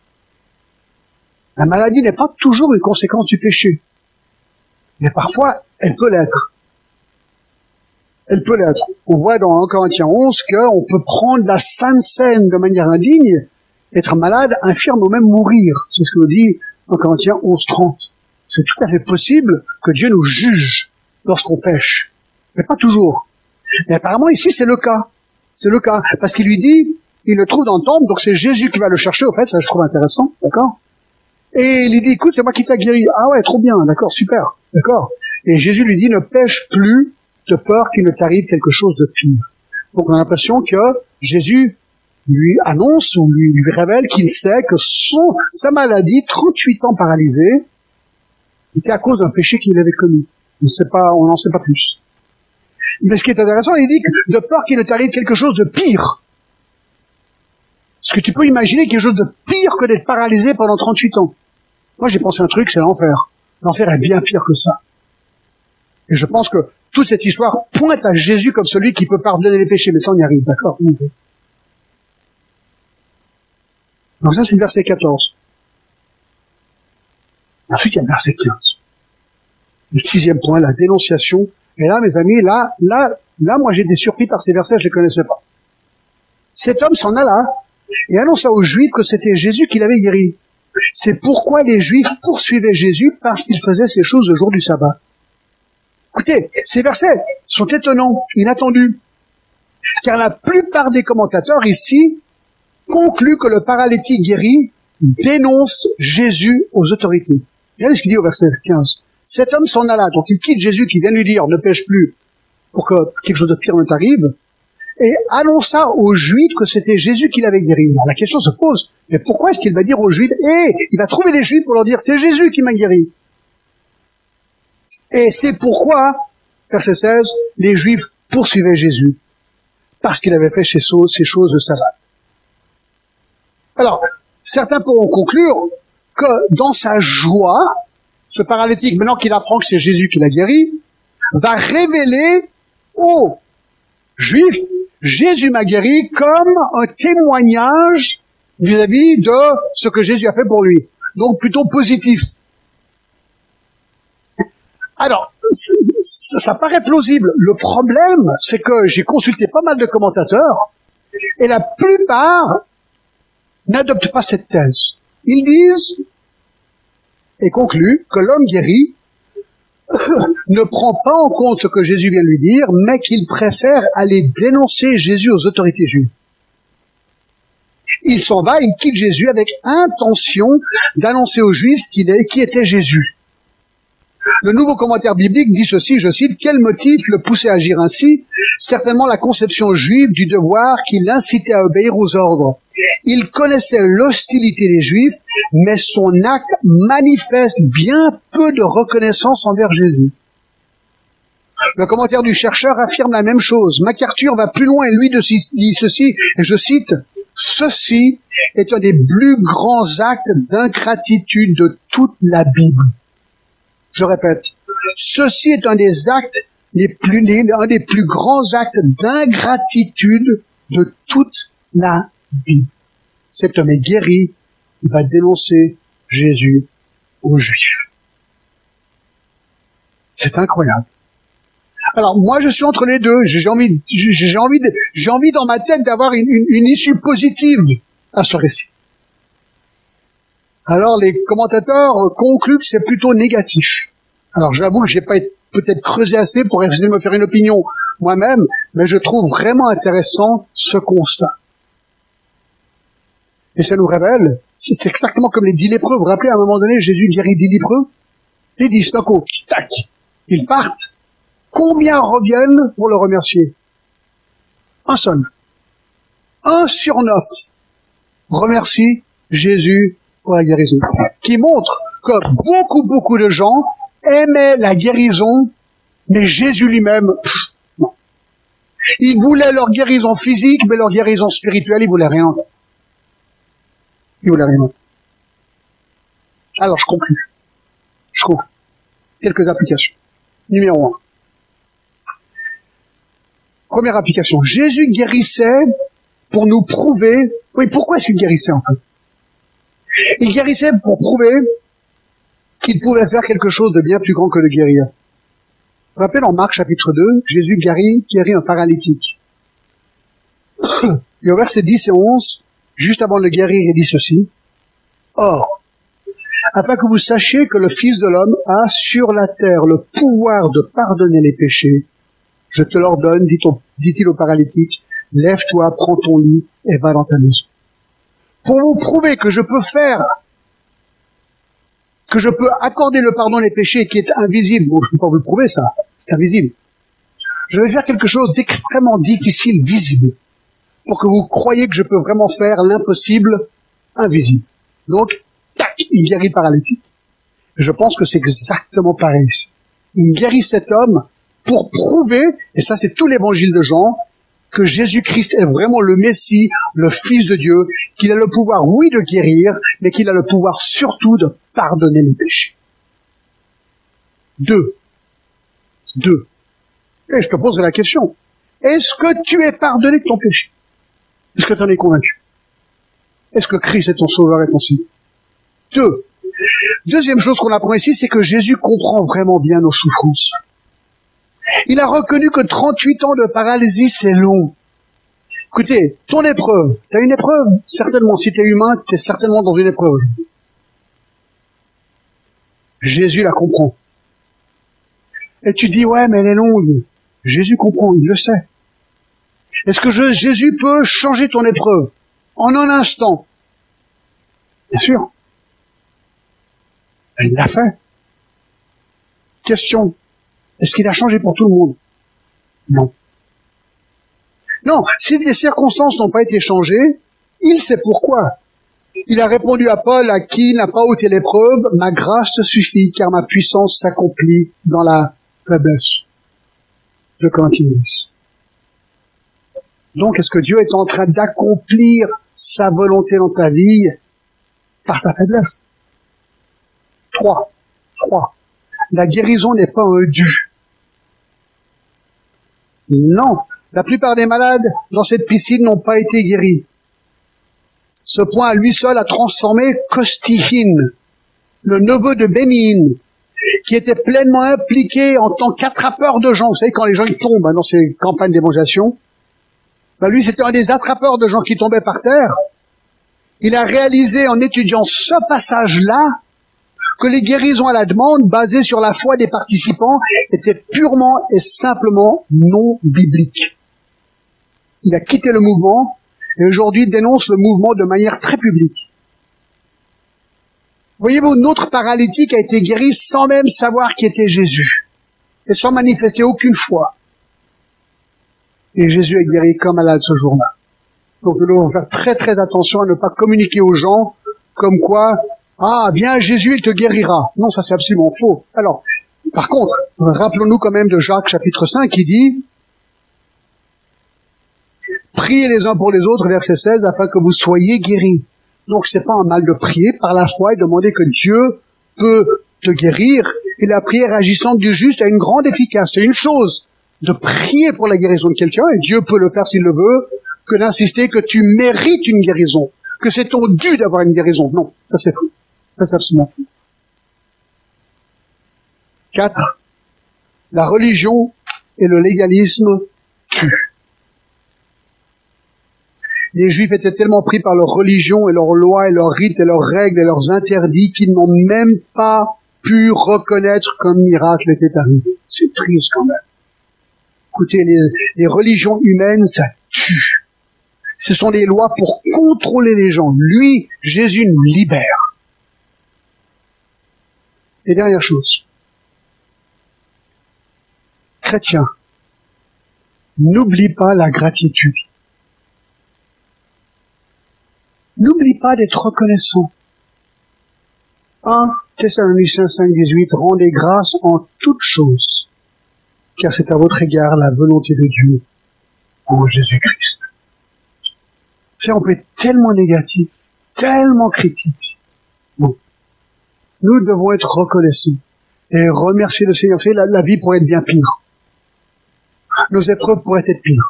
La maladie n'est pas toujours une conséquence du péché. Mais parfois, elle peut l'être. Elle peut l'être. On voit dans un Corinthiens onze qu'on peut prendre la Sainte Seine de manière indigne, être malade, infirme ou même mourir. C'est ce que dit un Corinthiens onze, trente. C'est tout à fait possible que Dieu nous juge lorsqu'on pêche. Mais pas toujours. Mais apparemment ici c'est le cas. C'est le cas. Parce qu'il lui dit, il le trouve dans le temple, donc c'est Jésus qui va le chercher, au fait, ça je trouve intéressant, d'accord? Et il lui dit, écoute, c'est moi qui t'a guéri. Ah ouais, trop bien, d'accord, super, d'accord. Et Jésus lui dit, ne pêche plus de peur qu'il ne t'arrive quelque chose de pire. Donc on a l'impression que Jésus lui annonce ou lui, lui révèle qu'il sait que son, sa maladie, trente-huit ans paralysé, était à cause d'un péché qu'il avait commis. On ne sait pas, on n'en sait pas plus. Mais ce qui est intéressant, il dit que de peur qu'il ne t'arrive quelque chose de pire. Est-ce que tu peux imaginer quelque chose de pire que d'être paralysé pendant trente-huit ans? Moi, j'ai pensé un truc, c'est l'enfer. L'enfer est bien pire que ça. Et je pense que toute cette histoire pointe à Jésus comme celui qui peut pardonner les péchés. Mais ça, on y arrive, d'accord? Donc ça, c'est le verset quatorze. Ensuite, il y a le verset quinze. Le sixième point, la dénonciation. Et là, mes amis, là, là, là, moi, j'ai été surpris par ces versets, je les connaissais pas. Cet homme s'en alla et annonça aux Juifs que c'était Jésus qui l'avait guéri. C'est pourquoi les Juifs poursuivaient Jésus, parce qu'il faisait ces choses le jour du sabbat. Écoutez, ces versets sont étonnants, inattendus, car la plupart des commentateurs ici concluent que le paralytique guéri dénonce Jésus aux autorités. Regardez ce qu'il dit au verset quinze. Cet homme s'en alla, donc il quitte Jésus qui vient lui dire « ne pêche plus pour que quelque chose de pire ne t'arrive », et annonça aux Juifs que c'était Jésus qui l'avait guéri. Alors la question se pose, mais pourquoi est-ce qu'il va dire aux Juifs « et il va trouver les Juifs pour leur dire « c'est Jésus qui m'a guéri ». Et c'est pourquoi, verset seize, les Juifs poursuivaient Jésus, parce qu'il avait fait ces choses, ces choses de sabbat. Alors, certains pourront conclure que dans sa joie, ce paralytique, maintenant qu'il apprend que c'est Jésus qui l'a guéri, va révéler aux Juifs, Jésus m'a guéri comme un témoignage vis-à-vis de ce que Jésus a fait pour lui. Donc plutôt positif. Alors, ça, ça paraît plausible. Le problème, c'est que j'ai consulté pas mal de commentateurs, et la plupart n'adoptent pas cette thèse. Ils disent et concluent que l'homme guéri ne prend pas en compte ce que Jésus vient lui dire, mais qu'il préfère aller dénoncer Jésus aux autorités juives. Il s'en va, il quitte Jésus avec intention d'annoncer aux Juifs qu'il est, qui était Jésus. Le nouveau commentaire biblique dit ceci, je cite, « Quel motif le poussait à agir ainsi? Certainement la conception juive du devoir qui l'incitait à obéir aux ordres. Il connaissait l'hostilité des Juifs, mais son acte manifeste bien peu de reconnaissance envers Jésus. » Le commentaire du chercheur affirme la même chose. MacArthur va plus loin et lui dit ceci, et je cite, « Ceci est un des plus grands actes d'ingratitude de toute la Bible. » Je répète, ceci est un des actes les plus, les, un des plus grands actes d'ingratitude de toute la Bible. Cet homme est guéri, il va dénoncer Jésus aux Juifs. C'est incroyable. Alors moi je suis entre les deux, j'ai envie, j'ai envie, de, j'ai envie dans ma tête d'avoir une, une, une issue positive à ce récit. Alors les commentateurs concluent que c'est plutôt négatif. Alors j'avoue que j'ai pas peut-être creusé assez pour essayer de me faire une opinion moi-même, mais je trouve vraiment intéressant ce constat. Et ça nous révèle, c'est exactement comme les dix lépreux. Vous vous rappelez, à un moment donné, Jésus guérit dix lépreux, les dix stocos, tac, ils partent. Combien reviennent pour le remercier? Un seul. Un sur neuf remercie Jésus pour la guérison. Qui montre que beaucoup, beaucoup de gens aimaient la guérison, mais Jésus lui-même, non. Ils voulaient leur guérison physique, mais leur guérison spirituelle, ils voulaient rien. Ils voulaient rien. Alors, je conclue. Je trouve quelques applications. Numéro un. Première application. Jésus guérissait pour nous prouver... Oui, pourquoi est-ce qu'il guérissait en fait? Il guérissait pour prouver qu'il pouvait faire quelque chose de bien plus grand que de guérir. Vous vous rappelez dans Marc chapitre deux, Jésus guérit, guérit un paralytique. Et au verset dix et onze, juste avant de le guérir, il dit ceci. Or, afin que vous sachiez que le Fils de l'homme a sur la terre le pouvoir de pardonner les péchés, je te l'ordonne, dit-il au paralytique, lève-toi, prends ton lit et va dans ta maison. Pour vous prouver que je peux faire, que je peux accorder le pardon des péchés qui est invisible, bon, je ne peux pas vous le prouver ça, c'est invisible. Je vais faire quelque chose d'extrêmement difficile, visible, pour que vous croyiez que je peux vraiment faire l'impossible, invisible. Donc, tac, il guérit le paralytique. Je pense que c'est exactement pareil ici. il guérit cet homme pour prouver, et ça c'est tout l'évangile de Jean, que Jésus-Christ est vraiment le Messie, le Fils de Dieu, qu'il a le pouvoir, oui, de guérir, mais qu'il a le pouvoir surtout de pardonner les péchés. Deux. Deux. Et je te poserai la question. Est-ce que tu es pardonné de ton péché? Est-ce que tu en es convaincu? Est-ce que Christ est ton sauveur et ton Seigneur? Deux. Deuxième chose qu'on apprend ici, c'est que Jésus comprend vraiment bien nos souffrances. Il a reconnu que trente-huit ans de paralysie, c'est long. Écoutez, ton épreuve, t'as une épreuve? Certainement, si t'es humain, t'es certainement dans une épreuve. Jésus la comprend. Et tu dis, ouais, mais elle est longue. Jésus comprend, il le sait. Est-ce que je, Jésus peut changer ton épreuve en un instant? Bien sûr. Il l'a fait. Question. Est-ce qu'il a changé pour tout le monde? Non. Non, si les circonstances n'ont pas été changées, il sait pourquoi. Il a répondu à Paul, à qui n'a pas ôté l'épreuve, « Ma grâce te suffit, car ma puissance s'accomplit dans la faiblesse. » De Corinthiens dix. Donc, est-ce que Dieu est en train d'accomplir sa volonté dans ta vie par ta faiblesse? Trois. Trois. La guérison n'est pas un dû. Non. La plupart des malades dans cette piscine n'ont pas été guéris. Ce point à lui seul a transformé Costihin, le neveu de Bénin, qui était pleinement impliqué en tant qu'attrapeur de gens. Vous savez, quand les gens ils tombent hein, dans ces campagnes d'évangélisation, ben lui c'était un des attrapeurs de gens qui tombaient par terre. Il a réalisé en étudiant ce passage-là que les guérisons à la demande, basées sur la foi des participants, étaient purement et simplement non bibliques. Il a quitté le mouvement et aujourd'hui dénonce le mouvement de manière très publique. Voyez-vous, notre paralytique a été guéri sans même savoir qui était Jésus et sans manifester aucune foi. Et Jésus est guéri comme malade ce jour-là. Donc nous devons faire très très attention à ne pas communiquer aux gens comme quoi « Ah, viens, Jésus, il te guérira. » Non, ça c'est absolument faux. Alors, par contre, rappelons-nous quand même de Jacques chapitre cinq qui dit « Priez les uns pour les autres, verset seize, afin que vous soyez guéris. » Donc c'est pas un mal de prier par la foi et demander que Dieu peut te guérir. Et la prière agissante du juste a une grande efficace. C'est une chose de prier pour la guérison de quelqu'un, et Dieu peut le faire s'il le veut, que d'insister que tu mérites une guérison, que c'est ton dû d'avoir une guérison. Non, ça c'est fou. Ça c'est absolument fou. Quatre. La religion et le légalisme tuent. Les Juifs étaient tellement pris par leur religion et leurs lois et leurs rites et leurs règles et leurs interdits qu'ils n'ont même pas pu reconnaître qu'un miracle était arrivé. C'est triste quand même. Écoutez, les, les religions humaines, ça tue. Ce sont des lois pour contrôler les gens. Lui, Jésus nous libère. Et dernière chose. Chrétien, n'oublie pas la gratitude. N'oublie pas d'être reconnaissant. un Thessaloniciens cinq, dix-huit, rendez grâce en toutes choses, car c'est à votre égard la volonté de Dieu en Jésus-Christ. C'est on peut être tellement négatif, tellement critique. Bon. Nous devons être reconnaissants et remercier le Seigneur. Vous savez, la, la vie pourrait être bien pire. Nos épreuves pourraient être pires.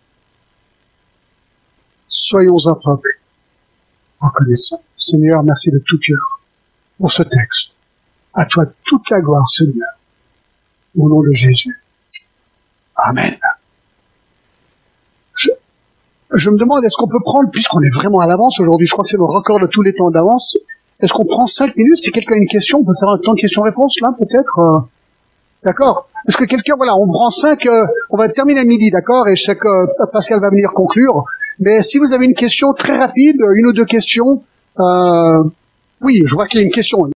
Soyons un peuple reconnaissant. Seigneur, merci de tout cœur pour ce texte. À toi toute la gloire, Seigneur. Au nom de Jésus. Amen. Je, je me demande, est-ce qu'on peut prendre, puisqu'on est vraiment à l'avance aujourd'hui, je crois que c'est le record de tous les temps d'avance, est-ce qu'on prend cinq minutes? Si quelqu'un a une question, on peut faire un temps de question-réponse, là, peut-être euh, D'accord? Est-ce que quelqu'un, voilà, on prend cinq, euh, on va terminer à midi, d'accord? Et chaque, euh, Pascal va venir conclure. Mais si vous avez une question très rapide, une ou deux questions, euh, oui, je vois qu'il y a une question.